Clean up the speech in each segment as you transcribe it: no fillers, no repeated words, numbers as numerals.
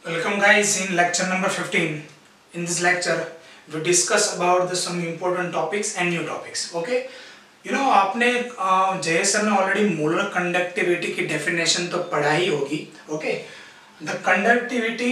Welcome guys in lecture number 15. In this lecture we discuss about some important topics and new topics. Okay, आपने Jai sir ने already molar conductivity की definition तो पढ़ा ही होगी. Okay, the conductivity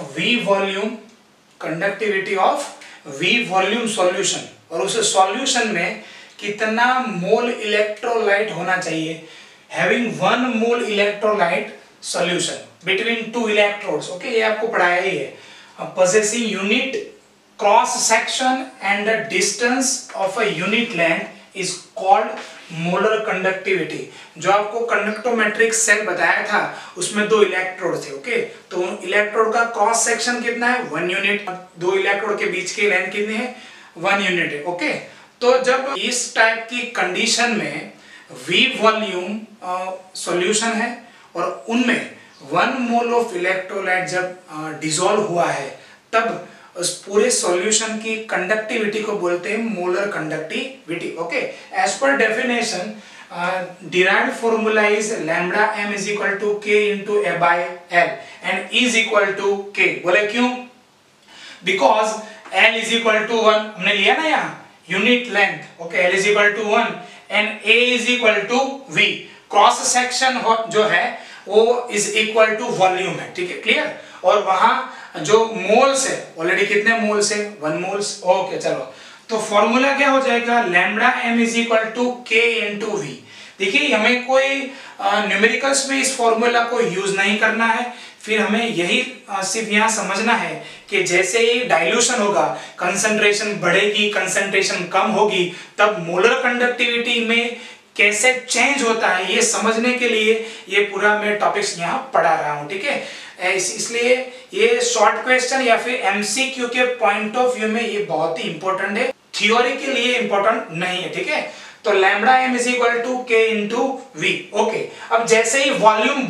of V volume solution, और उस solution में कितना मोल इलेक्ट्रोलाइट होना चाहिए. Having 1 mole electrolyte solution between 2 electrodes. Okay, ये आपको पढ़ाया ही है. possessing unit cross section and the distance of a unit length is called molar conductivity. जो आपको कंडक्टोमेट्रिक सेल बताया था उसमें 2 इलेक्ट्रोड थे. ओके, तो इलेक्ट्रोड का क्रॉस सेक्शन कितना है? 1 यूनिट. 2 इलेक्ट्रोड के बीच की लेंथ कितनी है? 1 यूनिट है. ओके, तो जब इस टाइप की कंडीशन में वी वॉल्यूम सॉल्यूशन है और उनमें 1 मोल ऑफ इलेक्ट्रोलाइट जब डिसॉल्व हुआ है, तब उस पूरे सॉल्यूशन की कंडक्टिविटी को बोलते हैं मोलर कंडक्टिविटी. ओके, एज पर definition derived formula is lambda m is equal to k into a by l and is equal to k. बोले क्यों? Because l is equal to 1 हमने लिया ना यहाँ unit length. Okay, l is equal to 1 and a is equal to v. Cross section जो है वो is equal to volume है. ठीक है, क्लियर. और वहां जो मोल्स है ऑलरेडी कितने मोल्स है? 1 मोल्स. ओके, चलो, तो फॉर्मूला क्या हो जाएगा? Lambda M is equal to K into V. देखिए, हमें कोई न्यूमेरिकल्स में इस फॉर्मूला को यूज नहीं करना है. फिर हमें यही सिर्फ यहाँ समझना है कि जैसे ही डाइल्यूशन होगा, कंसंट्रेशन बढ़ेगी, कंसंट्रेशन कम होगी, तब मोलर कंडक्टिविटी में कैसे चेंज होता है ये समझने के लिए ये पूरा मैं टॉपिक्स यहाँ पढ़ा रहा हूँ. ठीक है, इसलिए ये शॉर्ट क्वेश्चन या फिर एमसीक्यू के पॉइंट ऑफ व्यू में ये बहुत ही इंपॉर्टेंट है, थ्योरी के लिए इंपॉर्टेंट नहीं है. ठीक है, तो lambda M is equal to K into V. Okay, अब जैसे ही वॉल्यूम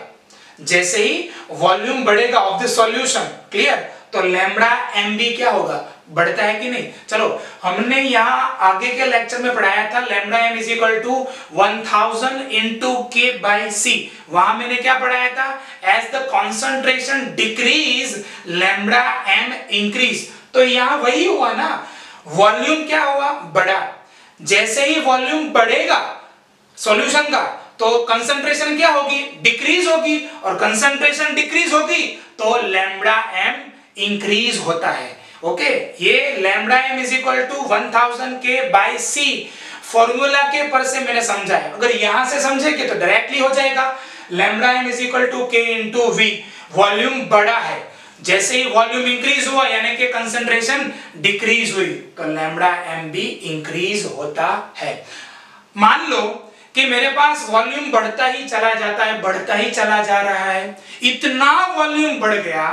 बढ़ेगा ऑफ द सॉल्यूशन, क्लियर, तो लैम्डा एम भी क्या होगा? बढ़ता है कि नहीं? चलो, हमने यहाँ आगे के लेक्चर में पढ़ाया था lambda M is equal to 1000 into K by C. वहां मैंने क्या पढ़ाया था? As the concentration decrease lambda M increase. तो यहाँ वही हुआ ना, वॉल्यूम क्या हुआ? बढ़ा. जैसे ही वॉल्यूम बढ़ेगा सॉल्यूशन का, तो कंसंट्रेशन क्या होगी? डिक्रीज होगी. और कंसंट्रेशन डिक्रीज होगी तो लैम्डा एम इंक्रीज होता है. ओके, ये lambda M is equal to 1000 K by C formula के पर से मैंने समझा है. अगर यहां से समझेंगे तो डायरेक्टली हो जाएगा. Lambda M is equal to K into V. Volume बढ़ा है, जैसे ही वॉल्यूम इंक्रीज हुआ यानी कि कंसंट्रेशन डिक्रीज हुई, तो लैम्डा एम भी इंक्रीज होता है. मान लो कि मेरे पास वॉल्यूम बढ़ता ही चला जाता है, बढ़ता ही चला जा रहा है, इतना वॉल्यूम बढ़ गया.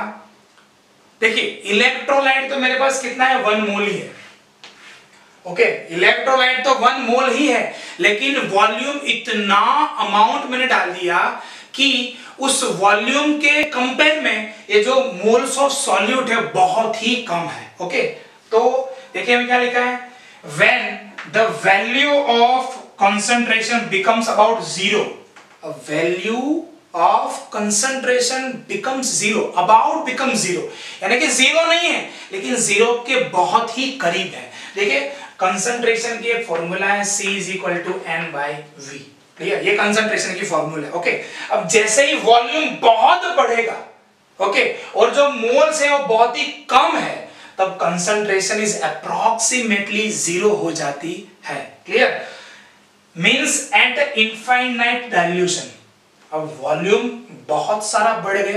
देखिए, इलेक्ट्रोलाइट तो मेरे पास कितना है? 1 मोल ही है. ओके, इलेक्ट्रोलाइट तो 1 मोल ही है, लेकिन वॉल्यूम इतना अमाउंट मैंने डाल दिया कि उस वॉल्यूम के कंपेयर में ये जो मोल्स ऑफ सॉल्यूट है बहुत ही कम है. ओके, तो देखिए हमें क्या लिखा है? When the value of concentration becomes about 0. A value of concentration becomes 0. About becomes 0. यानी कि 0 नहीं है, लेकिन 0 के बहुत ही करीब है. देखिए, कंसंट्रेशन की एक फॉर्मूला है C is equal to N by V. Clear? ये कंसंट्रेशन की फॉर्मूला है. ओके, अब जैसे ही वॉल्यूम बहुत बढ़ेगा, ओके, और जो मोल्स है वो बहुत ही कम है, तब कंसंट्रेशन इज अप्रोक्सीमेटली 0 हो जाती है. Clear? Means at infinite dilution. अब वॉल्यूम बहुत सारा बढ़ गया,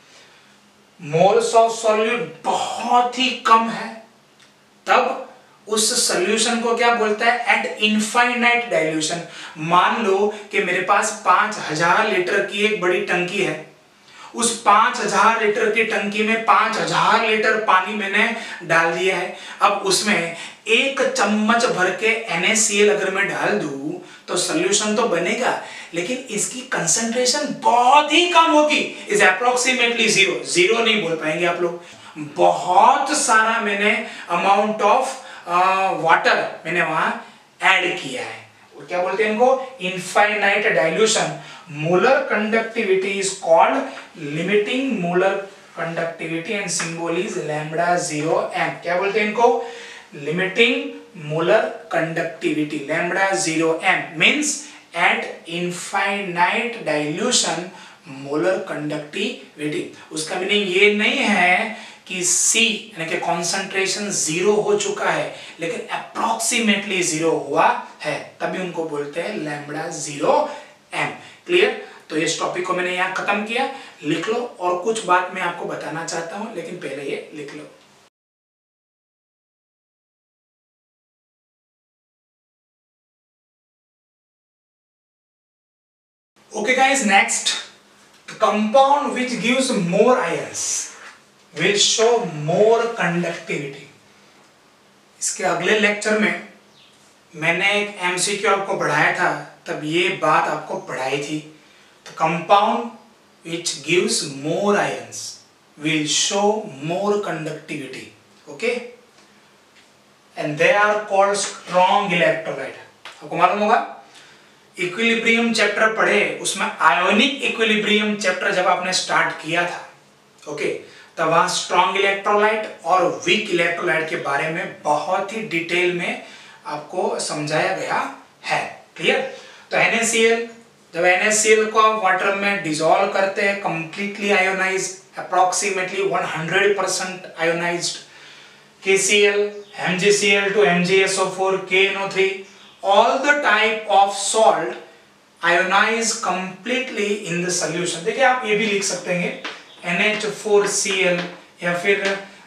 मोल्स ऑफ सॉल्यूट बहुत ही कम है, तब उस सॉल्यूशन को क्या बोलता है? At infinite dilution. मान लो कि मेरे पास 5000 लीटर की एक बड़ी टंकी है. उस 5000 लीटर की टंकी में 5000 लीटर पानी मैंने डाल दिया है. अब उसमें 1 चम्मच भर के NaCl अगर मैं डाल दूं तो सॉल्यूशन तो बनेगा, लेकिन इसकी कंसंट्रेशन बहुत ही कम होगी. Is approximately 0. 0 नहीं बोल पाएंगे आप लोग. बहुत सारा मैंने अमाउंट ऑफ वाटर मैंने वहां ऐड किया है. क्या बोलते हैं इनको? Infinite dilution. Molar conductivity is called limiting molar conductivity and symbol is lambda 0 m। क्या बोलते हैं इनको? Limiting molar conductivity lambda 0 m means at infinite dilution molar conductivity. उसका मीनिंग ये नहीं है कि C यानी कि कॉन्सेंट्रेशन 0 हो चुका है लेकिन अप्रोक्सीमेटली 0 हुआ है, तभी उनको बोलते हैं लैम्ब्डा 0 m। क्लियर? तो इस टॉपिक को मैंने यहाँ खत्म किया, लिख लो। और कुछ बात मैं आपको बताना चाहता हूं लेकिन पहले ये लिख लो। Okay guys, next, the compound which gives more ions will show more conductivity। इसके अगले लेक्चर में मैंने एक MCQ आपको पढ़ाया था, तब ये बात आपको पढ़ाई थी। The compound which gives more ions will show more conductivity, okay? And they are called strong electrolyte। आपको मालूम होगा इक्विलिब्रियम चैप्टर पढ़े, उसमें आयोनिक इक्विलिब्रियम चैप्टर जब आपने स्टार्ट किया था, ओके, तब वहां स्ट्रॉन्ग इलेक्ट्रोलाइट और वीक इलेक्ट्रोलाइट के बारे में बहुत ही डिटेल में आपको समझाया गया है। क्लियर? तो NaCl, जब NaCl को आप वाटर में डिसॉल्व करते हैं completely ionize, approximately 100% ionized, KCl, MgCl to MgSO4, KNO3, all the type of salt ionize completely in the solution। देखिए आप ये भी लिख सकते हैं NH4Cl या फिर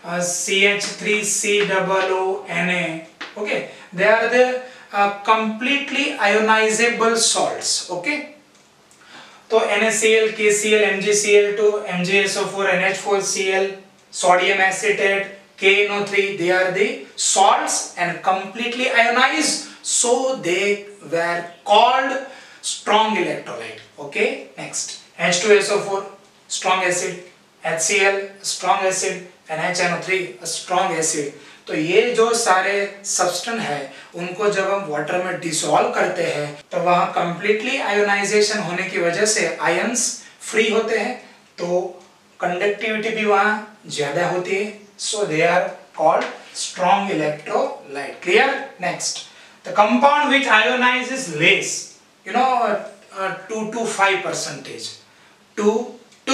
CH3COONA, okay, they are the completely ionizable salts, okay। तो NaCl, KCl, MgCl2, MgSO4, NH4Cl, sodium acetate, KNO3, they are the salts and completely ionized, so they were called strong electrolyte, okay। Next, H2SO4 strong acid, HCl strong acid, and HNO3 a strong acid। तो ये जो सारे substance है उनको जब हम water में dissolve करते हैं तो वहाँ कंप्लीटली आयोनाइजेशन होने की वजह से आयंस फ्री होते हैं, तो कंडक्टिविटी भी वहाँ ज्यादा होती है, so they are called strong electrolyte. Clear? Next, the compound which ionizes less, you know, 2 to 5%, 2 to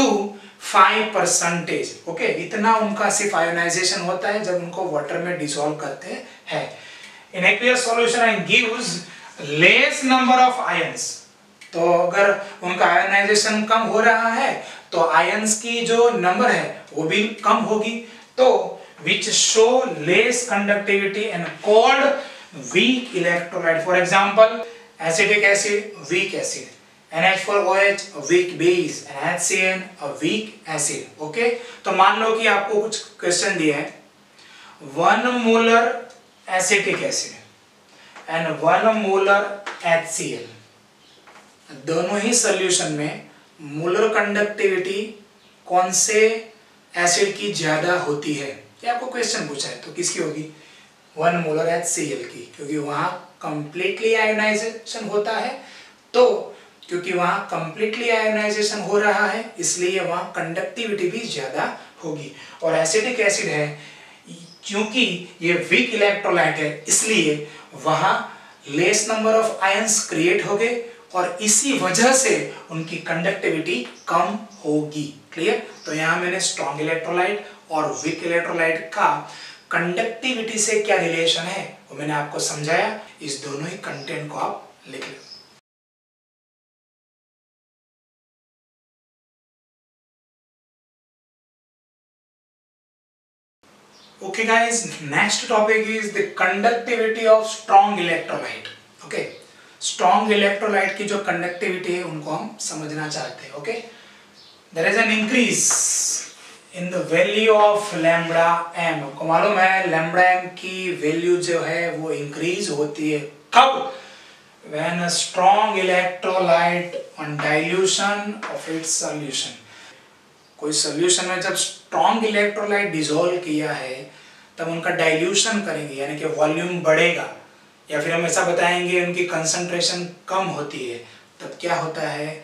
5%, okay, इतना उनका सिर्फ आयोनाइजेशन होता है जब उनको वाटर में डिसॉल्व करते हैं। in aqueous solution and gives less number of ions, तो अगर उनका आयोनाइजेशन कम हो रहा है तो आयंस की जो नंबर है वो भी कम होगी, तो which show less conductivity and called weak electrolyte। for example, acetic acid weak acid, NH4OH a weak base, and HCN a weak acid, okay। तो मान लो कि आपको कुछ क्वेश्चन दिया है 1 molar acetic acid and 1 molar HCl, दोनों ही सॉल्यूशन में मोलर कंडक्टिविटी कौन से एसिड की ज्यादा होती है, ये आपको क्वेश्चन पूछा है, तो किसकी होगी? 1 मोलर HCl की, क्योंकि वहाँ कंप्लीटली आयोनाइजेशन होता है, तो क्योंकि वहाँ कंप्लीटली आयोनाइजेशन हो रहा है इसलिए वहाँ कंडक्टिविटी भी ज्यादा होगी। और एसिटिक एसिड है, क्योंकि ये वीक इलेक्ट्रोलाइट है इसलिए वहाँ less number of ions create होंगे और इसी वजह से उनकी कंडक्टिविटी कम होगी। क्लियर? तो यहाँ मैंने स्ट्रॉन्ग इलेक्ट्रोलाइट और वीक इलेक्ट्रोलाइट का कंडक्टिविटी से क्या रिलेशन है वो मैंने आपको समझाया। इस दोनों ही कंटेंट को आप लिख लो। Okay guys, next topic is the conductivity of strong electrolyte। Okay, strong electrolyte की जो conductivity है उनको हम समझना चाहते हैं। Okay, there is an increase in the value of lambda m। आपको मालूम है lambda m की वैल्यू जो है वो इंक्रीज होती है कब? When a strong electrolyte on dilution of its solution। कोई सॉल्यूशन में जब स्ट्रॉन्ग इलेक्ट्रोलाइट डिसॉल्व किया है तब उनका डाइल्यूशन करेंगे, यानी कि वॉल्यूम बढ़ेगा, या फिर हम ऐसा बताएंगे उनकी कंसंट्रेशन कम होती है, तब क्या होता है?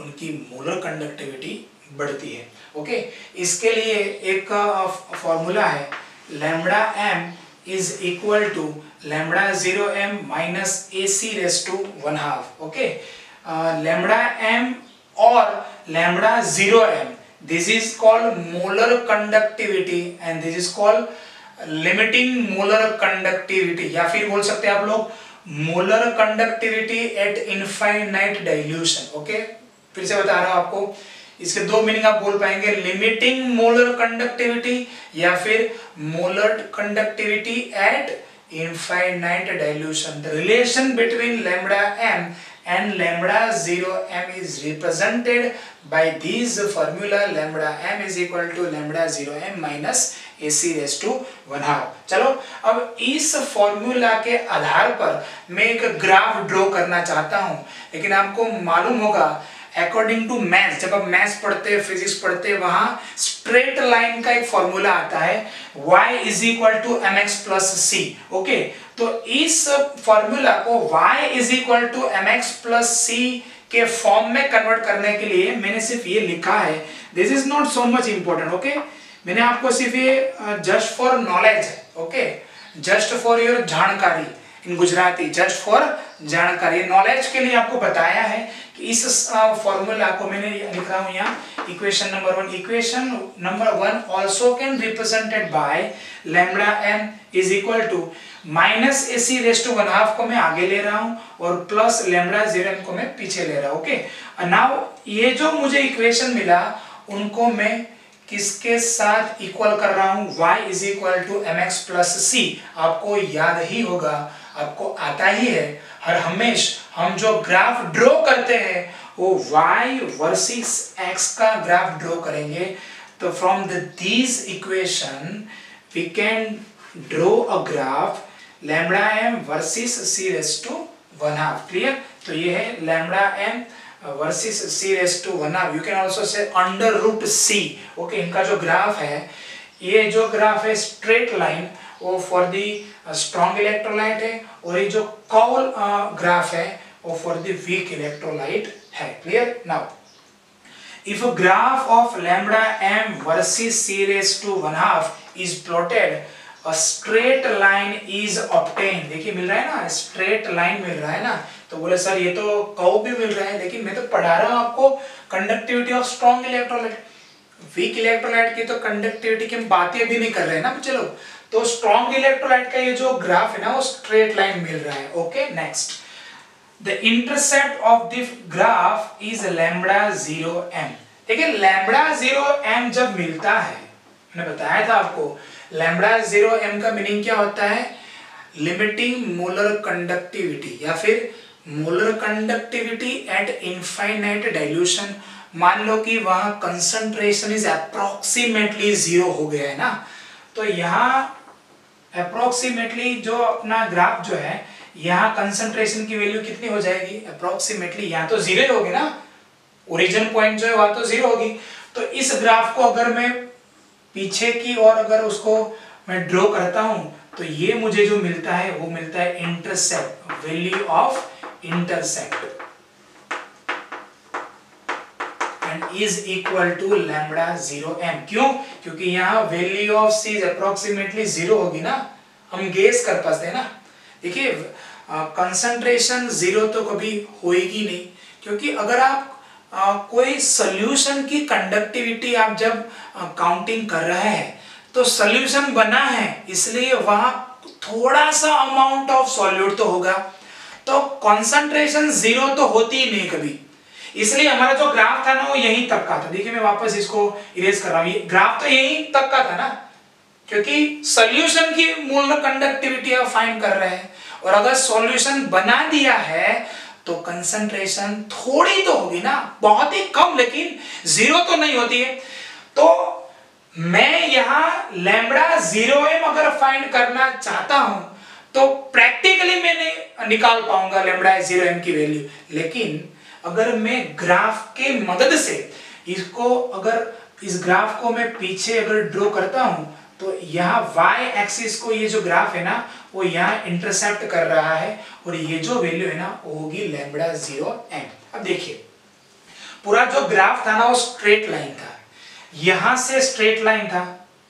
उनकी मोलर कंडक्टिविटी बढ़ती है। ओके, इसके लिए एक फॉर्मूला है, lambda M is equal to lambda 0m minus AC raise to 1/2। Okay, lambda M और lambda 0m, this is called molar conductivity and this is called limiting molar conductivity, या फिर बोल सकते हैं आप लोग molar conductivity at infinite dilution। Okay, फिर से बता रहा हूं आपको, इसके दो मीनिंग आप बोल पाएंगे, लिमिटिंग मोलर कंडक्टिविटी या फिर molar conductivity at infinite dilution। The relation between lambda m and lambda 0m is represented by these formula, lambda m is equal to lambda 0m minus AC raised to 1/2। चलो, अब इस formula के आधार पर मैं एक graph draw करना चाहता हूं, लेकिन आपको मालूम होगा अकॉर्डिंग टू मैथ्स, जब आप मैथ्स पढ़ते हैं, फिजिक्स पढ़ते हैं, वहां स्ट्रेट लाइन का एक फॉर्मूला आता है y is equal to mx plus c। Okay, तो इस फॉर्मूला को y is equal to mx plus c के फॉर्म में कन्वर्ट करने के लिए मैंने सिर्फ ये लिखा है, this is not so much important. Okay, मैंने आपको सिर्फ ये just for knowledge, okay, just for your जानकारी, इन गुजराती जस्ट फॉर जानकारी, नॉलेज के लिए आपको बताया है कि इस फॉर्मूला को मैंने लिख रहा हूं यहाँ, equation number 1। Equation number 1 also can represented by lambda m is equal to minus AC raise to 1/2 को मैं आगे ले रहा हूं और प्लस लैम्बडा 0m को मैं पीछे ले रहा हूं। ओके, नाउ ये जो मुझे इक्वेशन मिला उनको मैं किसके साथ इक्वल कर रहा हूं, y is equal to mx plus c। आपको याद ही होगा, आपको आता ही है, हर हमेश हम जो ग्राफ ड्रॉ करते हैं वो y वर्सेस x का ग्राफ ड्रॉ करेंगे। तो from this equation we can draw a graph lambda m versus c raise to 1/2। Clear? तो ये है lambda m versus c raise to 1/2, you can also say under root c। Okay, इनका जो graph है, ये जो ग्राफ है straight line, वो फॉर दी स्ट्रॉन्ग इलेक्ट्रोलाइट है, और ये जो कर्व ग्राफ है वो फॉर दी वीक इलेक्ट्रोलाइट है। Clear? Now if a graph of lambda m versus c raise to 1/2 is plotted, a straight line is obtained। देखिए मिल रहा है ना, स्ट्रेट लाइन मिल रहा है ना। तो बोले सर ये तो कर्व भी मिल रहा है, लेकिन मैं तो पढ़ा रहा हूं आपको conductivity of strong electrolyte, weak electrolyte की तो कंडक्टिविटी की हम बातें भी नहीं कर रहे हैं ना। चलो, तो स्ट्रॉन्ग इलेक्ट्रोलाइट का ये जो ग्राफ है ना, वो स्ट्रेट लाइन मिल रहा है। Okay, next, the intercept of the graph is lambda 0m। देखिए लैम्बडा 0m जब मिलता है, मैंने बताया था आपको, लैम्बडा 0m का मीनिंग क्या होता है, लिमिटिंग मोलर कंडक्टिविटी या फिर molar conductivity at infinite dilution. मान लो कि वहां कंसंट्रेशन इज अप्रोक्सीमेटली 0 हो गया है ना, तो यहाँ अप्रोक्सीमेटली जो अपना ग्राफ जो है, यहाँ कंसंट्रेशन की वैल्यू कितनी हो जाएगी, अप्रोक्सीमेटली यहाँ तो 0 होगी ना, ओरिजिन पॉइंट जो है वहां तो 0 होगी। तो इस ग्राफ को अगर मैं पीछे की और अगर उसको मैं ड्रॉ करता हूं, तो ये मुझे जो मिलता है वो मिलता है intercept, value of intercept, and is equal to lambda 0m। क्यों? क्योंकि यहाँ value of c is approximately 0 होगी ना, हम गेस कर पाते हैं ना। देखिए कंसंट्रेशन 0 तो कभी होएगी नहीं, क्योंकि अगर आप कोई सॉल्यूशन की कंडक्टिविटी आप जब काउंटिंग कर रहे हैं, तो सॉल्यूशन बना है इसलिए वहां थोड़ा सा अमाउंट ऑफ सॉल्यूट तो होगा, तो कंसंट्रेशन 0 तो होती ही नहीं कभी। इसलिए हमारा जो ग्राफ था ना वो यहीं तक का था। देखिए मैं वापस इसको इरेज कर रहा हूं, ये ग्राफ तो यहीं तक का था ना, क्योंकि सॉल्यूशन की मोलर कंडक्टिविटी आप फाइंड कर रहे हैं, और अगर सॉल्यूशन बना दिया है तो कंसंट्रेशन थोड़ी तो होगी ना, बहुत ही कम, लेकिन 0 तो नहीं होती है। तो मैं यहां लैम्बडा 0m अगर फाइंड करना चाहता हूं तो प्रैक्टिकली मैं निकाल पाऊंगा लैम्बडा 0m की वैल्यू, लेकिन अगर मैं ग्राफ के मदद से इसको, अगर इस ग्राफ को मैं पीछे अगर ड्रॉ करता हूं, तो यहाँ y एक्सिस को ये जो ग्राफ है ना वो यहाँ इंटरसेप्ट कर रहा है, और ये जो वैल्यू है ना वो होगी लैम्बडा 0m। अब देखिए पूरा जो ग्राफ था ना वो स्ट्रेट लाइन था, यहां से स्ट्रेट लाइन था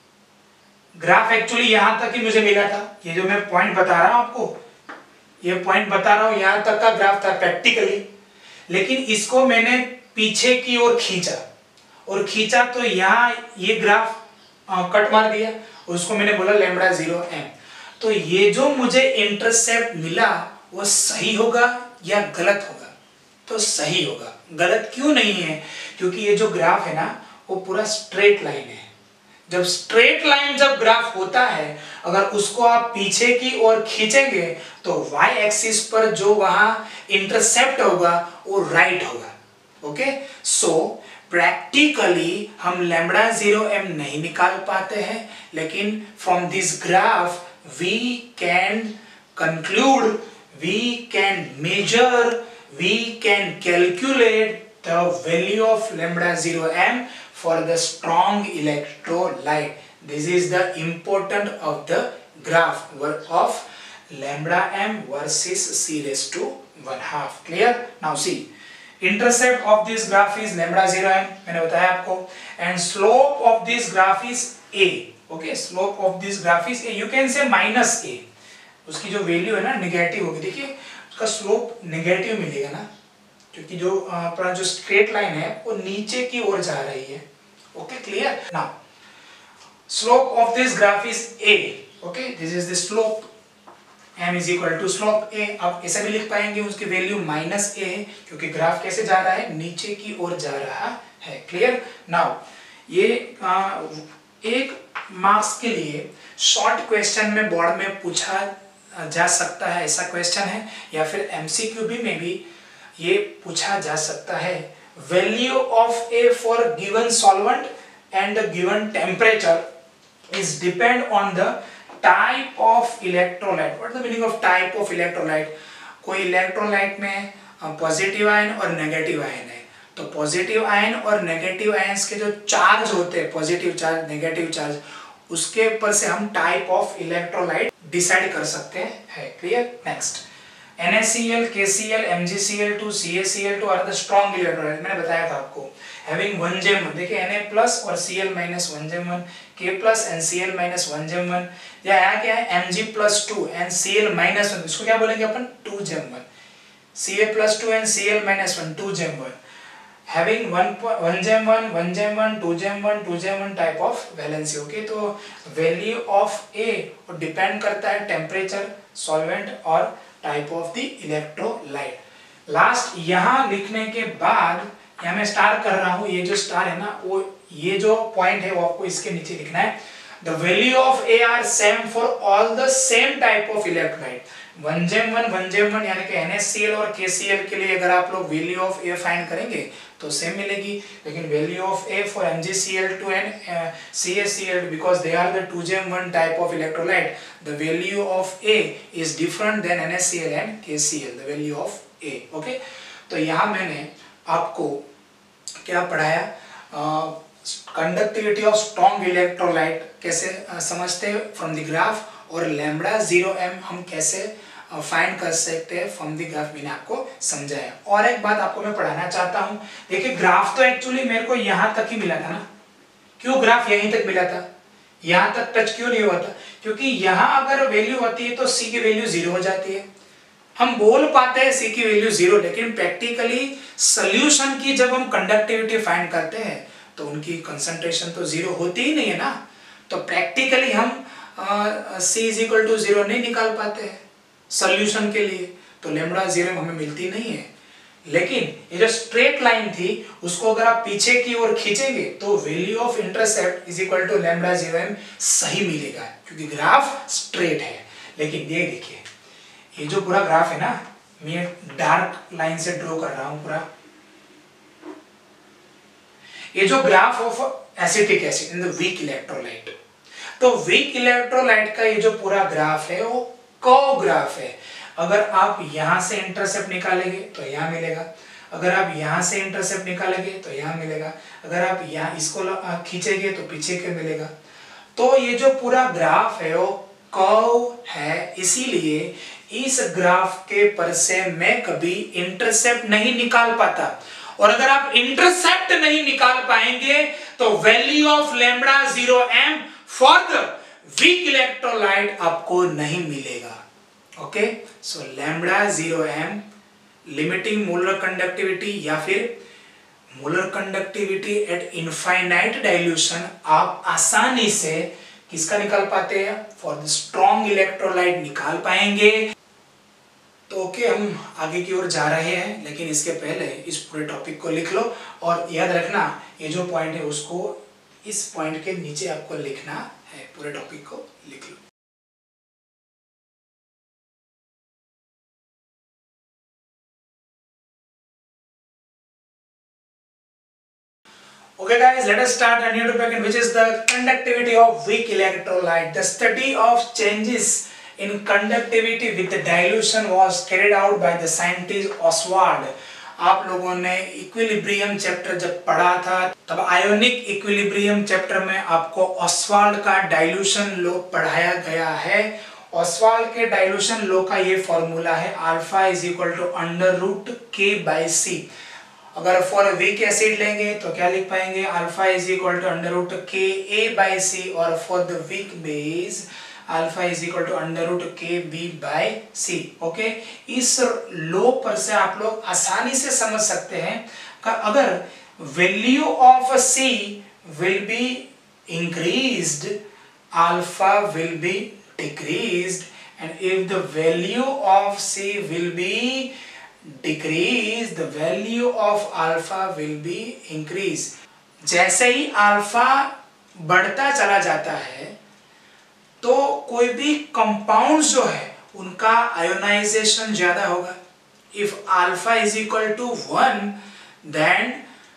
ग्राफ, एक्चुअली यहां तक ही मुझे मिला था। ये जो मैं पॉइंट बता रहा हूं आपको, ये पॉइंट बता रहा हूं, यहां तक का ग्राफ था प्रैक्टिकली, लेकिन इसको मैंने पीछे की ओर खींचा, और खींचा तो यहाँ ये ग्राफ कट मार दिया, उसको मैंने बोला लैम्बडा 0m। तो ये जो मुझे इंटरसेप्ट मिला वो सही होगा या गलत होगा? तो सही होगा। गलत क्यों नहीं है? क्योंकि ये जो ग्राफ है ना वो पूरा स्ट्रेट लाइन है। जब स्ट्रेट लाइन जब ग्राफ होता है, अगर उसको आप पीछे की ओर खींचेंगे तो y एक्सिस पर जो वहां इंटरसेप्ट होगा वो राइट होगा। ओके, सो प्रैक्टिकली हम लैम्बडा 0m नहीं निकाल पाते हैं, लेकिन from this graph we can conclude, we can measure, we can calculate the value of lambda 0m for the strong electrolyte. This is the important of the graph of lambda m versus c raised to 1/2. Clear? Now see, intercept of this graph is lambda 0m, मैंने बताया आपको, and slope of this graph is a. Okay, slope of this graph is a. You can say minus a. उसकी जो value है ना negative होगी, देखिए उसका स्लोप नेगेटिव मिलेगा ना, क्योंकि जो अपना जो स्ट्रेट लाइन है वो नीचे की ओर जा रही है। Okay, clear? Now slope of this graph is a. Okay, this is the slope, m is equal to slope a। अब ऐसे भी लिख पाएंगे उसकी वैल्यू माइनस a है, क्योंकि ग्राफ कैसे जा रहा है? नीचे की ओर जा रहा है। क्लियर? नाउ ये एक मार्क्स के लिए शॉर्ट क्वेश्चन में बोर्ड में पूछा जा सकता है, ऐसा क्वेश्चन है, या फिर एमसीक्यू में भी ये पूछा जा सकता है। Value of A for given solvent and given temperature is depend on the type of electrolyte. What is the meaning of type of electrolyte? कोई इलेक्ट्रोलाइट में पॉजिटिव आयन और नेगेटिव आयन है, तो पॉजिटिव आयन और negative ions के जो charge होते हैं, पॉजिटिव चार्ज नेगेटिव चार्ज, उसके ऊपर से हम टाइप ऑफ इलेक्ट्रोलाइट डिसाइड कर सकते हैं। Clear? Next, NaCl, KCl, MgCl2, CaCl2 are the strong electrolyte. मैंने बताया था आपको, हैविंग 1 gem 1, देखिए Na+ और Cl- 1 gem 1, K+ and Cl- 1 gem 1, या यहाँ क्या है Mg+2 and Cl- 1, इसको क्या बोलेंगे अपन? 2 gem 1, Ca+2 and Cl- 1 2 gem 1, having 1 gem 1, 1 gem 1, 2 gem 1, 2 gem 1 type of valency। Okay, तो वैल्यू ऑफ A डिपेंड करता है टेम्परेचर, सॉल्वेंट और type of the electrolyte. Last यहाँ लिखने के बाद यहाँ मैं स्टार कर रहा हूँ, ये जो स्टार है ना वो ये जो पॉइंट है वो आपको इसके नीचे लिखना है। The value of A are same for all the same type of electrolyte। 1 gem 1 यानी कि NaCl और KCl के लिए अगर आप लोग वैल्यू ऑफ A फाइंड करेंगे तो सेम मिलेगी, लेकिन value of A for MgCl2 and CaCl, because they are the 2 gem 1 type of electrolyte, the value of A is different than NaCl and KCl, the value of A। Okay, तो यहाँ मैंने आपको क्या पढ़ाया? Conductivity of strong electrolyte कैसे समझते हैं from the graph, और लैम्बडा 0m हम कैसे फाइंड कर सकते हैं फ्रॉम द ग्राफ, मैंने आपको समझाया। और एक बात आपको मैं पढ़ाना चाहता हूं, देखिए ग्राफ तो एक्चुअली मेरे को यहां तक ही मिला था ना, क्यों ग्राफ यहीं तक मिला था? यहां तक टच क्यों नहीं हुआ था? क्योंकि यहां अगर वैल्यू होती है तो c की वैल्यू 0 हो जाती है। हम बोल पाते हैं c की वैल्यू 0, लेकिन प्रैक्टिकली सॉल्यूशन की जब हम कंडक्टिविटी फाइंड करते हैं तो उनकी कंसंट्रेशन तो 0 होती ही नहीं है ना, तो प्रैक्टिकली हम c = 0 नहीं निकाल पाते हैं सॉल्यूशन के लिए, तो लैम्बडा 0 हमें मिलती नहीं है। लेकिन ये जो स्ट्रेट लाइन थी उसको अगर आप पीछे की ओर खींचेंगे तो value of intercept = lambda 0m सही मिलेगा, क्योंकि ग्राफ स्ट्रेट है। लेकिन ये देखिए, ये जो पूरा ग्राफ है ना, मैं डार्क लाइन से ड्रॉ कर रहा हूं पूरा, ये जो graph of acetic acid in the weak electrolyte, तो वीक इलेक्ट्रोलाइट का ये जो पूरा ग्राफ है वो कर्व ग्राफ है। अगर आप यहां से इंटरसेप्ट निकालेंगे तो यहां मिलेगा, अगर आप यहां से इंटरसेप्ट निकालेंगे तो यहां मिलेगा, अगर आप यहां इसको खींचेंगे तो पीछे के मिलेगा। तो ये जो पूरा ग्राफ है वो कर्व है, इसीलिए इस ग्राफ के पर से मैं कभी इंटरसेप्ट नहीं निकाल पाता। और अगर आप इंटरसेप्ट नहीं निकाल पाएंगे तो value of lambda 0m for the weak electrolyte आपको नहीं मिलेगा। Okay, so lambda 0m limiting molar conductivity या फिर molar conductivity at infinite dilution आप आसानी से किसका निकाल पाते हैं, फॉर द स्ट्रॉन्ग इलेक्ट्रोलाइट निकाल पाएंगे। तो ओके, हम आगे की ओर जा रहे हैं, लेकिन इसके पहले इस पूरे टॉपिक को लिख लो और याद रखना ये जो पॉइंट है उसको इस पॉइंट के नीचे आपको लिखना है, पूरे टॉपिक को लिख लो। Okay guys, let us start a new topic which is the conductivity of weak electrolyte. The study of changes in conductivity with the dilution was carried out by the scientist Oswald. आप लोगों ने equilibrium chapter जब पढ़ा था तब ionic equilibrium chapter में आपको Oswald का डाइल्यूशन लॉ पढ़ाया गया है। ऑसवाल्ड के डाइल्यूशन लॉ का ये फॉर्मूला है alpha is equal to under root K by C. अगर फॉर वीक एसिड लेंगे तो क्या लिख पाएंगे, alpha is equal to under root K A by C, और for the weak base alpha is equal to under root K B by C. Okay, इस law पर से आप लोग आसानी से समझ सकते हैं कि अगर value of C will be increased alpha will be decreased, and if the value of C will be decrease, the value of alpha will be increase। जैसे ही अल्फा बढ़ता चला जाता है तो कोई भी कंपाउंड जो है उनका आयोनाइजेशन ज्यादा होगा। If alpha is equal to 1 then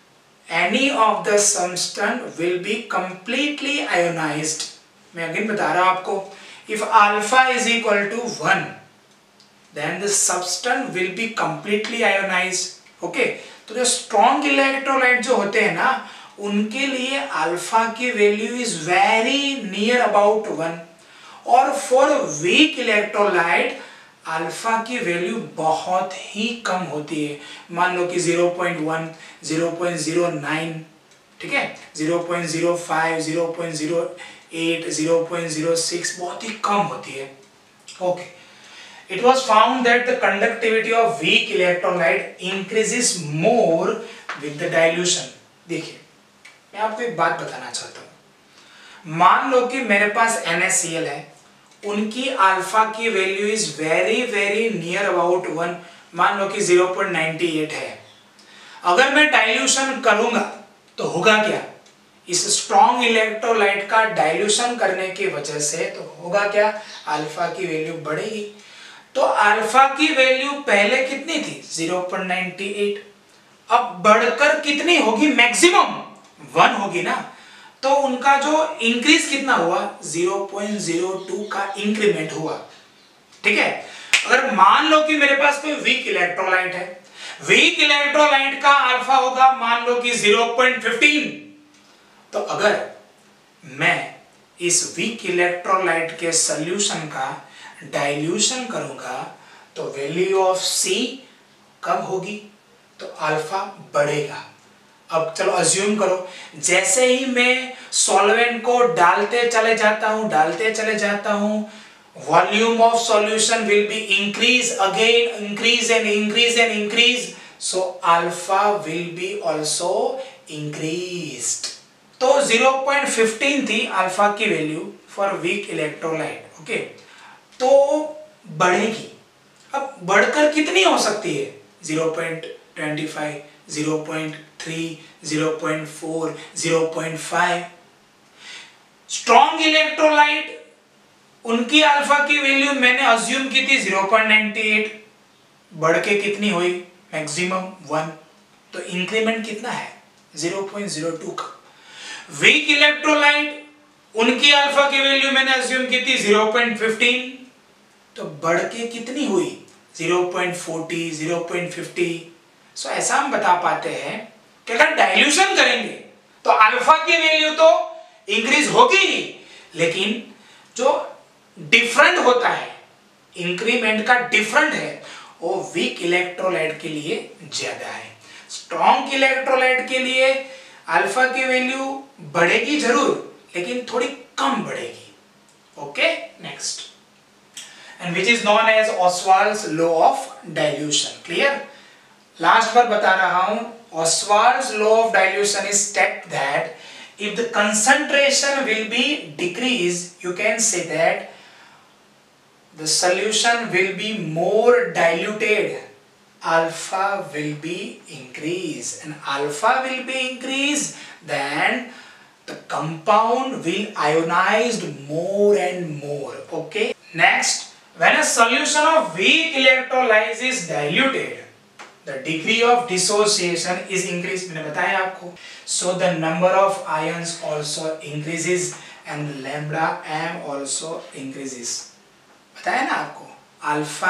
any of the substance will be completely ionized। मैं अगेन बता रहा हूं आपको, if alpha is equal to 1 then the substance will be completely ionized। okay, तो जो strong electrolyte जो होते हैं ना उनके लिए अल्फा की value is very near about 1, और फॉर वीक इलेक्ट्रोलाइट अल्फा की वैल्यू बहुत ही कम होती है। मान लो कि 0.1, 0.09, ठीक है, 0.05, 0.08, 0.06 बहुत ही कम होती है। Okay, it was found that the conductivity of weak electrolyte increases more with the dilution। देखिए, मैं आपको एक बात बताना चाहता हूं, मान लो कि मेरे पास NaCl है, उनकी अल्फा की value is very very near about 1, मान लो कि 0.98 है। अगर मैं डाइल्यूशन करूंगा तो होगा क्या, इस स्ट्रॉन्ग इलेक्ट्रोलाइट का डाइल्यूशन करने की वजह से तो होगा क्या, अल्फा की वैल्यू बढ़ेगी। तो अल्फा की वैल्यू पहले कितनी थी, 0.98, अब बढ़कर कितनी होगी, मैक्सिमम 1 होगी ना। तो उनका जो इंक्रीज कितना हुआ, 0.02 का इंक्रीमेंट हुआ। ठीक है, अगर मान लो कि मेरे पास कोई वीक इलेक्ट्रोलाइट है, वीक इलेक्ट्रोलाइट का अल्फा होगा मान लो कि 0.15, तो अगर मैं इस वीक इलेक्ट्रोलाइट के सॉल्यूशन का डाइल्यूशन करूंगा तो वैल्यू ऑफ सी कब होगी, तो अल्फा बढ़ेगा। अब चलो अज्यूम करो, जैसे ही मैं सॉल्वेंट को डालते चले जाता हूं volume of solution will be increase again, increase and increase and increase, so alpha will be also increased. तो 0.15 थी अल्फा की value for weak electrolyte. Okay, तो बढ़ेगी, अब बढ़कर कितनी हो सकती है, 0.25, 0.3, 0.4, 0.5। स्ट्रॉन्ग इलेक्ट्रोलाइट उनकी अल्फा की वैल्यू मैंने अज्यूम की थी 0.98, बढ़ के कितनी हुई, मैक्सिमम 1, तो इंक्रीमेंट कितना है, 0.02 का। वीक इलेक्ट्रोलाइट उनकी अल्फा की वैल्यू मैंने अज्यूम की थी 0.15, तो बढ़ के कितनी हुई, 0.40, 0.50। सो ऐसा हम बता पाते हैं कि अगर डाइल्यूशन करेंगे तो अल्फा की वैल्यू तो इंक्रीज होगी ही, लेकिन जो डिफरेंट होता है, इंक्रीमेंट का डिफरेंट है, वो वीक इलेक्ट्रोलाइट के लिए ज्यादा है। स्ट्रॉन्ग इलेक्ट्रोलाइट के लिए अल्फा की वैल्यू बढ़ेगी जरूर, लेकिन थोड़ी कम बढ़ेगी। Okay, next, and which is known as Ostwald's law of dilution. Clear, last बार बता रहा हूं, Ostwald's law of dilution is state that if the concentration will be decrease, you can say that the solution will be more diluted, alpha will be increased, and alpha will be increased, then the compound will ionized more and more. Okay, next, when a solution of weak electrolyte is diluted, the degree of dissociation is increased, मैंने बताया आपको, so the number of ions also increases and lambda m also increases। बताया ना आपको, alpha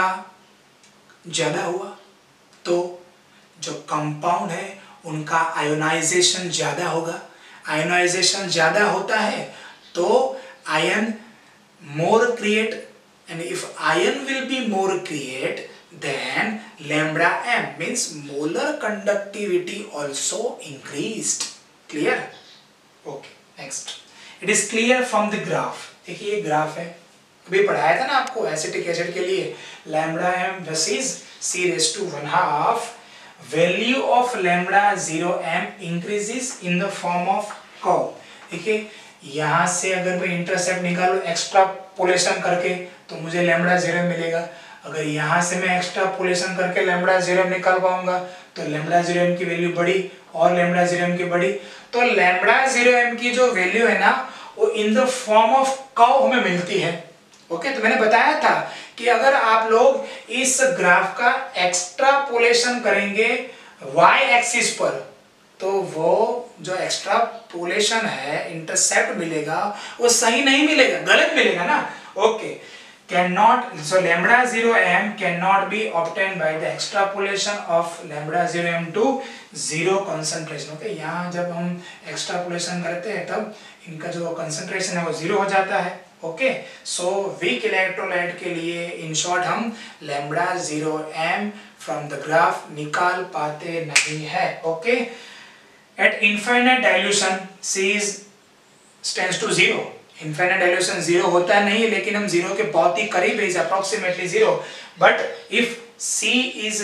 ज्यादा हुआ तो जो कंपाउंड है उनका आयोनाइजेशन ज्यादा होगा, आयोनाइजेशन ज्यादा होता है तो ion more create, and if ion will be more create, then lambda m means molar conductivity also increased। Clear? Okay, next, it is clear from the graph। देखिए ये ग्राफ है, अभी पढ़ाया था ना आपको एसिटिक एसिड के लिए lambda m versus c raised to 1/2, value of lambda 0m increases in the form of curve। देखिए यहाँ से अगर मैं इंटरसेप्ट निकालूं एक्स्ट्रापोलेशन करके तो मुझे लैम्बडा 0 मिलेगा, अगर यहाँ से मैं एक्स्ट्रापोलेशन करके लैम्बडा 0 निकाल पाऊंगा तो लैम्बडा 0m की वैल्यू बढ़ी और लैम्बडा 0m की बढ़ी, तो लैम्बडा 0m की जो वैल्यू है ना वो in the form of curve हमें मिलती है। ओके, तो मैंने बताया था कि अगर आप लोग इस ग्राफ का एक्स्ट्रापोलेशन करेंगे y एक्सिस पर तो वो जो एक्स्ट्रापोलेशन है इंटरसेप्ट मिलेगा वो सही नहीं मिलेगा, गलत मिलेगा ना। Okay, cannot, so lambda 0m cannot be obtained by the extrapolation of lambda 0m to zero concentration। Okay, यहाँ जब हम एक्स्ट्रापोलेशन करते हैं तब इनका जो कंसंट्रेशन है वो जीरो हो जाता है। ओके, सो वीक इलेक्ट्रोलाइट के लिए इन शॉर्ट हम lambda 0m from the graph निकाल पाते नहीं है। Okay, at infinite dilution C is tends to zero। infinite dilution zero होता नहीं, लेकिन हम zero के बहुत ही करीब है, approximately zero। But if C is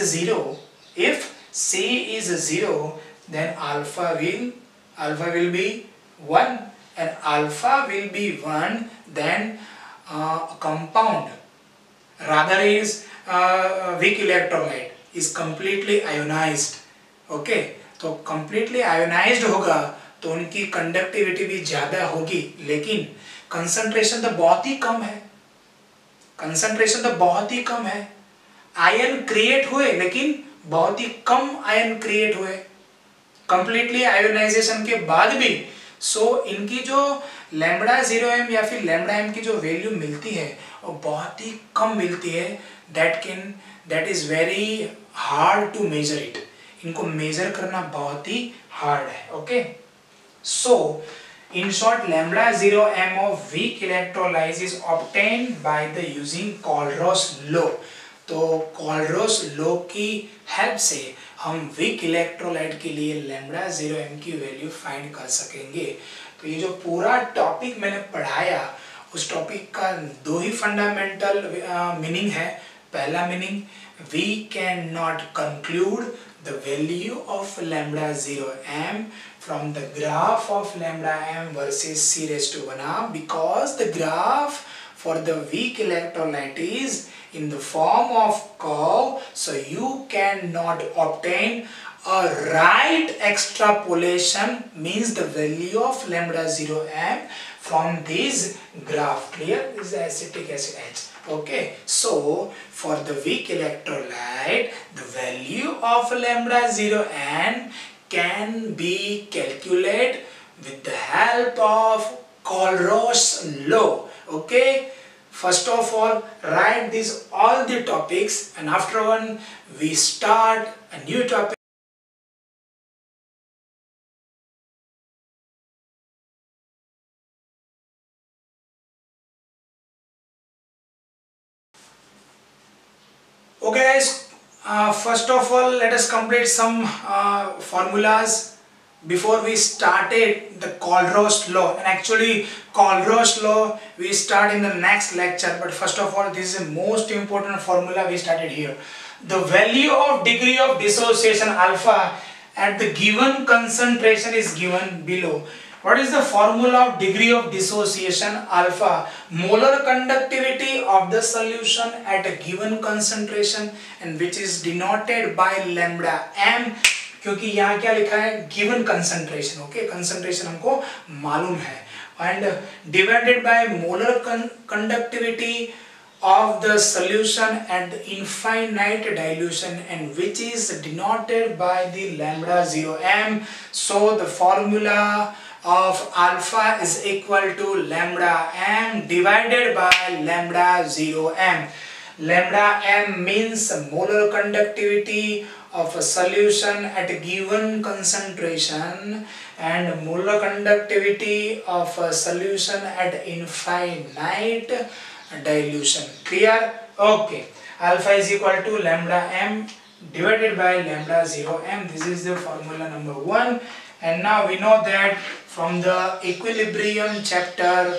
zero, then alpha will be 1, and alpha will be 1, then compound rather is weak electrolyte is completely ionized। okay, तो completely ionized होगा तो उनकी कंडक्टिविटी भी ज्यादा होगी, लेकिन कंसंट्रेशन तो बहुत ही कम है, कंसंट्रेशन तो बहुत ही कम है। आयन क्रिएट हुए लेकिन बहुत ही कम आयन क्रिएट हुए कंप्लीटली आयोनाइजेशन के बाद भी। सो इनकी जो लैम्बडा 0m या फिर लैम्बडा m की जो वैल्यू मिलती है वो बहुत ही कम मिलती है। That is very hard to measure it, इनको मेजर करना बहुत ही हार्ड है। Okay, so in short lambda 0m of weak electrolyte is obtained by the using Colros law। तो Colros law की हेल्प से हम वीक इलेक्ट्रोलाइट के लिए lambda 0m की वैल्यू फाइंड कर सकेंगे। तो ये जो पूरा टॉपिक मैंने पढ़ाया उस टॉपिक का दो ही फंडामेंटल मीनिंग है। पहला meaning, we cannot conclude the value of lambda 0m from the graph of lambda m versus c raised to 1/2 because the graph for the weak electrolyte is in the form of curve, so you cannot obtain a right extrapolation means the value of lambda 0m from this graph। Clear? This is acetic acid H। okay, so for the weak electrolyte the value of lambda 0m can be calculated with the help of Colros law। okay, first of all write these all the topics and after one we start a new topic। okay guys, First of all, let us complete some formulas before we started the Colrose law. And actually, Colrose law we start in the next lecture. But first of all, this is the most important formula we started here. The value of degree of dissociation alpha at the given concentration is given below. What is the formula of degree of dissociation alpha? Molar conductivity of the solution at a given concentration, and which is denoted by lambda m, क्योंकि यहाँ क्या लिखा है, given concentration. Okay, concentration हमको मालूम है, and divided by molar conductivity of the solution at the infinite dilution, and which is denoted by the lambda 0 m. So the formula of alpha is equal to lambda m divided by lambda 0 m. Lambda m means molar conductivity of a solution at a given concentration, and molar conductivity of a solution at infinite dilution. Clear? Okay. Alpha is equal to lambda m divided by lambda 0 m. This is the formula number 1. And now we know that from the equilibrium chapter,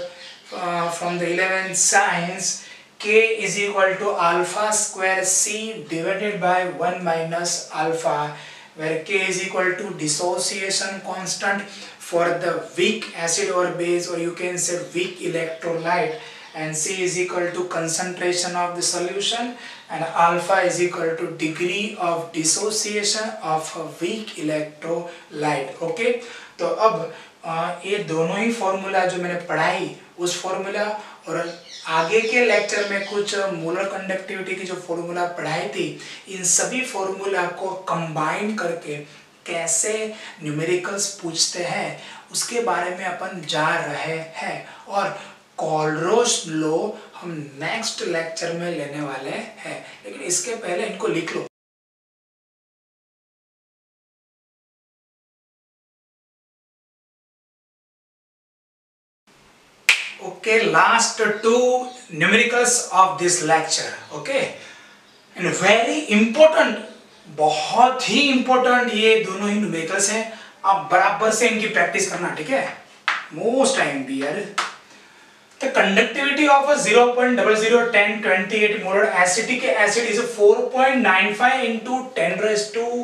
from the 11th science, K is equal to alpha square C divided by 1 minus alpha, where K is equal to dissociation constant for the weak acid or base, or you can say weak electrolyte, and C is equal to concentration of the solution, and alpha is equal to degree of dissociation of a weak electrolyte. Okay, तो अब ये दोनों ही formula जो मैंने पढ़ाई, उस formula और आगे के लेक्चर में कुछ मोलर कंडक्टिविटी की जो फॉर्मूला पढ़ाई थी, इन सभी फॉर्मूला को कंबाइन करके कैसे न्यूमेरिकल्स पूछते हैं उसके बारे में अपन जा रहे हैं, और कॉलरोस लॉ हम नेक्स्ट लेक्चर में लेने वाले हैं, लेकिन इसके पहले इनको लिख लो। Okay, last two numericals of this lecture. Okay, and very important, बहुत ही important ये दोनों ही numericals हैं, आप बराबर से इनकी प्रैक्टिस करना, ठीक है? Most time भी यार। The conductivity of a 0.001028 molar acetic acid is 4.95 into 10 raised to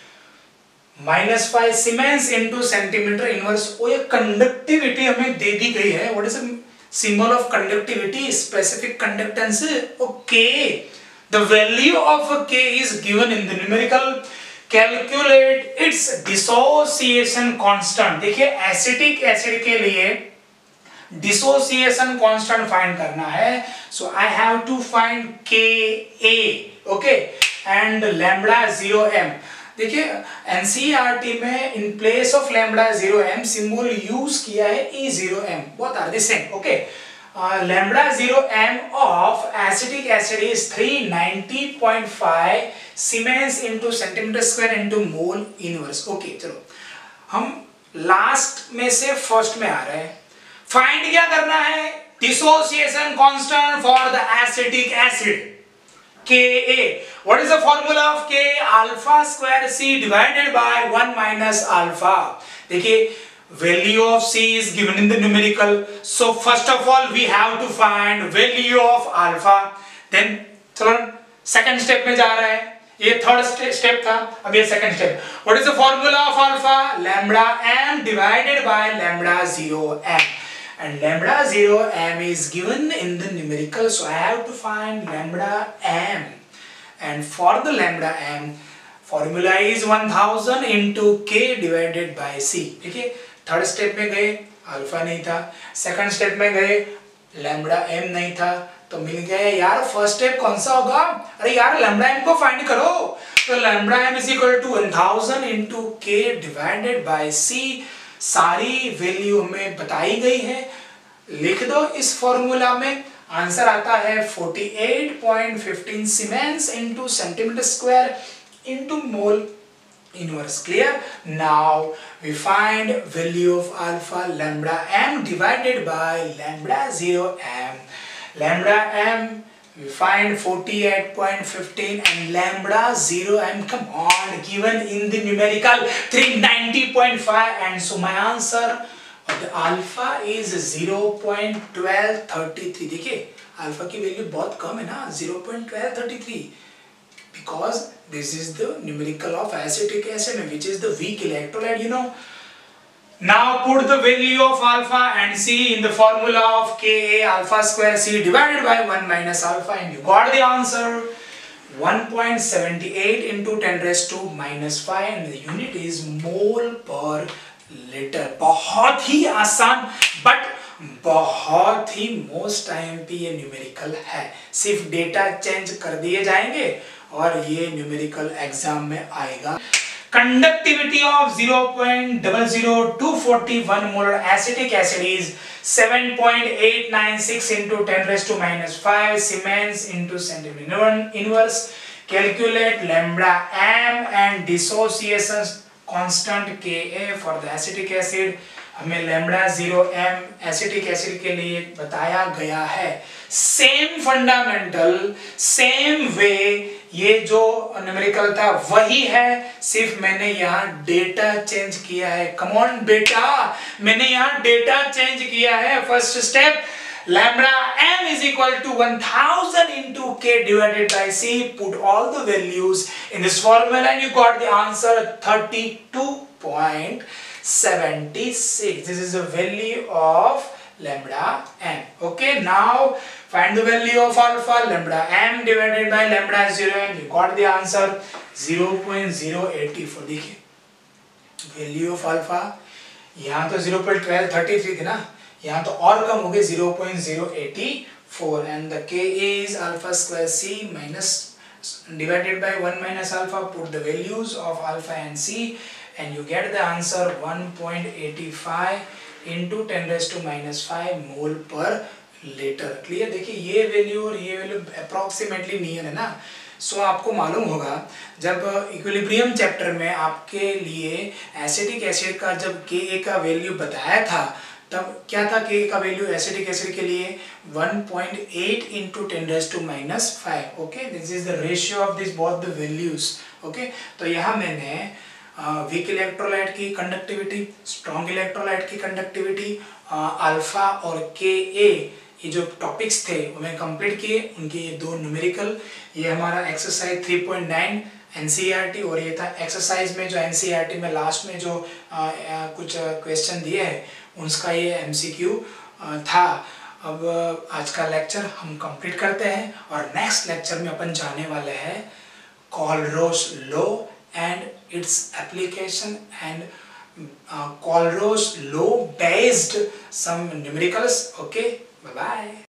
-5 Siemens into centimeter inverse. वो ये conductivity हमें दे दी गई है. What is the symbol of conductivity? Specific conductance. Okay. The value of K is given in the numerical. Calculate its dissociation constant. देखिए acetic acid के लिए dissociation constant find करना है, so I have to find Ka, okay, and lambda 0 m. देखिए NCERT में in place of lambda 0 m symbol use किया है E0 m, both are the same, okay. Lambda 0 m of acetic acid is 390.5 Siemens into centimeter square into mole inverse. Okay, चलो हम last में से first में आ रहे हैं. फाइंड क्या करना है? Dissociation constant for the acetic acid Ka. What is the formula of K? Alpha square C divided by 1 minus alpha. देखिए value of C is given in the numerical, so first of all we have to find value of alpha. Then चलो second step में जा रहा है, ये third step था, अब ये second step. What is the formula of alpha? Lambda m divided by lambda 0 m. And lambda 0 m is given in the numerical, so I have to find lambda m. And for the lambda m, formula is 1000 into K divided by C. ठीक है, third step में गए alpha नहीं था, second step में गए lambda m नहीं था, तो मिल गया यार फर्स्ट स्टेप कौन सा होगा? अरे यार लैम्बडा m को फाइंड करो, तो lambda m is equal to 1000 into K divided by C. सारी वैल्यू हमें बताई गई है, लिख दो इस फॉर्मूला में. आंसर आता है 48.15 siemens into centimetre square into mole inverse. Clear? Now we find value of alpha lambda m divided by lambda 0 m. Lambda m We find 48.15 and lambda 0 and come on, given in the numerical 390.5, and so my answer of the alpha is 0.1233. देखिए alpha की value बहुत कम है ना, 0.1233, because this is the numerical of acetic acid which is the weak electrolyte, you know. Now put the value of alpha and C in the formula of Ka alpha square C divided by 1 minus alpha, and you got the answer 1.78 into 10 raised to minus 5, and the unit is mole per liter. बहुत ही आसान but बहुत ही most time पे ये numerical है, सिर्फ data change कर दिए जाएंगे और ये न्यूमेरिकल एग्जाम में आएगा. Conductivity of 0.00241 molar acetic acid is 7.896 into 10 raised to minus 5 Siemens into centimeter inverse. Calculate lambda m and dissociation constant Ka for the acetic acid. हमें lambda 0m acetic acid के लिए बताया गया है. Same fundamental same way ये जो numerical था वही है, सिर्फ मैंने यहाँ डेटा चेंज किया है. कम ऑन बेटा, मैंने यहाँ डेटा चेंज किया है. First step, lambda m is equal to 1000 into K divided by C. Put all the values in this formula and you got the answer 32.76. This is the value of lambda m. Okay, now find the value of alpha. Lambda m divided by lambda 0, and you got the answer 0.084. देखिए value of alpha यहाँ तो 0.1233 थी ना, यहाँ तो और कम हो गए 0.084, and the K is alpha square C minus divided by 1 minus alpha. Put the values of alpha and C and you get the answer 1.85 into 10 raised to minus 5 mole per liter. Clear? देखिए ये value और ये value approximately near है ना. सो आपको मालूम होगा जब इक्विलिब्रियम चैप्टर में आपके लिए एसिटिक एसिड का जब Ka का वैल्यू बताया था तब क्या था Ka का वैल्यू एसिटिक एसिड के लिए 1.8 into 10 raised to minus 5. Okay, this is the ratio of this both the values. Okay, तो यहाँ मैंने वीक इलेक्ट्रोलाइट की कंडक्टिविटी, स्ट्रॉन्ग इलेक्ट्रोलाइट की कंडक्टिविटी, अल्फा और Ka ये जो टॉपिक्स थे वो मैं कंप्लीट किए. उनके ये दो न्यूमेरिकल, ये हमारा एक्सरसाइज 3.9 एनसीईआरटी, और ये था एक्सरसाइज में जो एनसीईआरटी में लास्ट में जो कुछ क्वेश्चन दिए हैं उसका ये एमसीक्यू था. अब आज का लेक्चर हम कंप्लीट करते हैं और नेक्स्ट लेक्चर में अपन जाने वाले हैं Kohlrausch law and its application and Kohlrausch law based some numericals. Okay, bye bye.